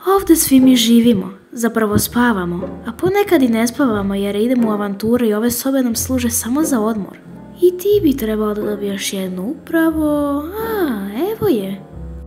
Ovdje svi mi živimo, zapravo spavamo, a ponekad i ne spavamo jer idemo u avanture i ove sobe nam služe samo za odmor. I ti bi trebao da dobiješ jednu upravo, evo je.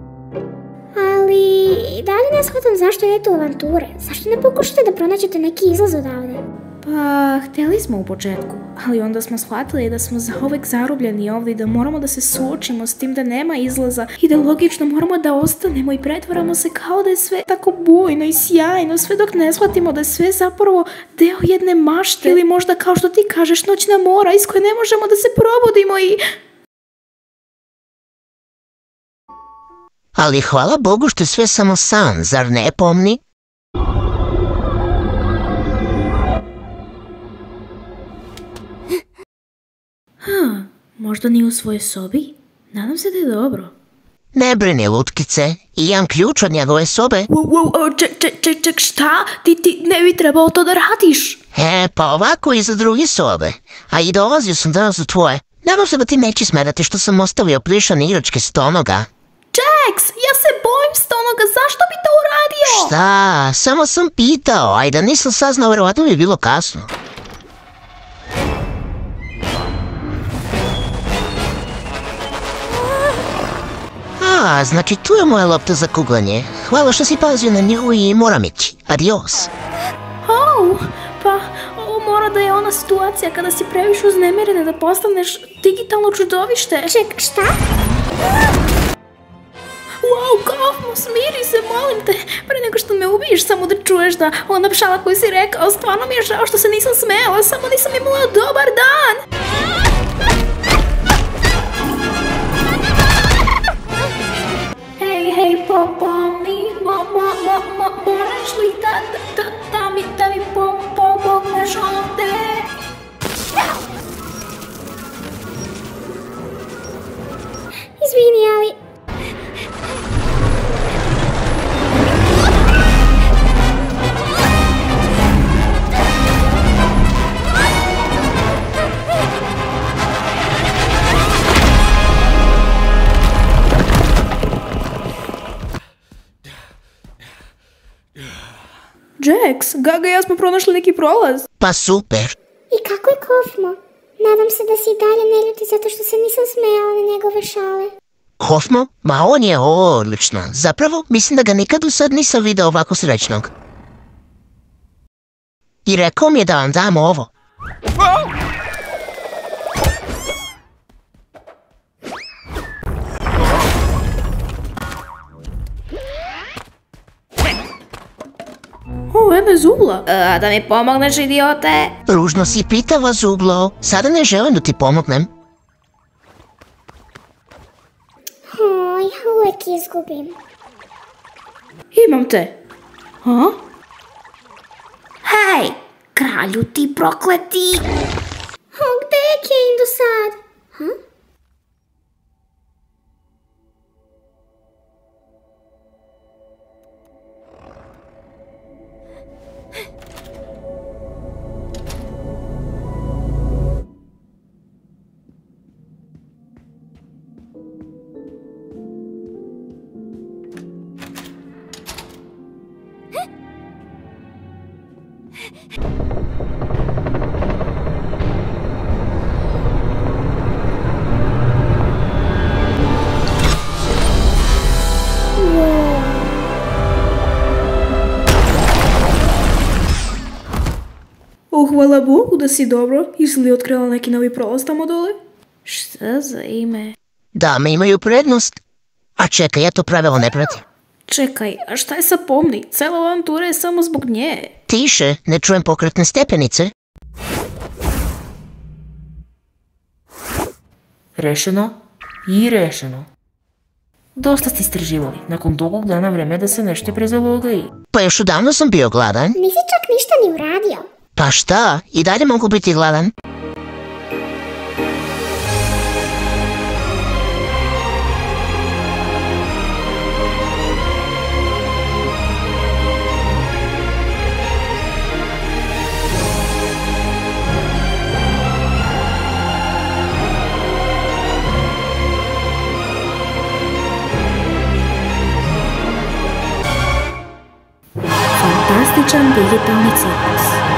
Ali dalje ne shvatam zašto idete u avanture. Zašto ne pokušate da pronađete neki izlaz odavde? Pa, htjeli smo u početku, ali onda smo shvatili da smo zauvek zarobljeni ovdje i da moramo da se suočimo s tim da nema izlaza i da logično moramo da ostanemo i pretvaramo se kao da je sve tako bujno i sjajno, sve dok ne shvatimo da je sve zapravo deo jedne mašte ili možda kao što ti kažeš noćna mora iz koje ne možemo da se probudimo i... Ali hvala Bogu što je sve samo san, zar ne pomni? Možda nije u svojoj sobi? Nadam se da je dobro. Ne brini, lutkice, imam ključ od njegove sobe. Ček, šta? Ti ne bi trebao to da radiš. Pa ovako i za druge sobe. A i dolazio sam danas u tvoje. Nadam se da ti neće smerati što sam ostavio plišane igračke stonoga. Jax, ja se bojim stonoga, zašto bi to uradio? Šta? Samo sam pitao, a i da nisam saznao, verovatno bi bilo kasno. Znači tu je moja lopta za kuglanje. Hvala što si pazio na nju i moram ići. Adios. Pa ovo mora da je ona situacija kada si previše uznemirena da postaneš digitalno čudovište. Ček, šta? Wow, Kaufmo, smiri se, molim te. Pre nego što me ubiješ, samo da čuješ da ona pšala koju si rekao, stvarno mi je žao što se nisam smela, samo nisam imala dobar dan. Hej, pomni, moraš li da mi pomogneš ovde? Izvini, ali... Jax, Gaga i ja smo pronašli neki prolaz. Pa super. I kako je Kaufmo? Nadam se da si i dalje ne ljuti zato što se nisam smejala na njegove šale. Kaufmo? Ma on je odlično. Zapravo, mislim da ga nikad do sad nisam video ovako srećnog. I rekao mi je da vam dam ovo. Eme Zublo. Da mi pomogneš, idiote? Ružno si pitava, Zublo. Sada ne želim da ti pomognem. Ja uvijek izgubim. Imam te. Hej, kralju ti prokleti. Gde je Kane do sad? Hvala Bogu da si dobro. Jesi li otkrila neki novi prolaz tamo dole? Šta za ime? Dame imaju prednost. A čekaj, ja to pravilo ne pratim. Čekaj, a šta je sa Pomni? Cela avantura je samo zbog nje. Tiše, ne čujem pokretne stepenice. Rešeno i rešeno. Dosta ste istraživali. Nakon dugog dana vreme da se nešto prezalogaji. Pa još odavno sam bio gladan. Nisi čak ništa ni uradio. Pa šta? I dalje mogu biti gladan. plastičan digitalni cirkus.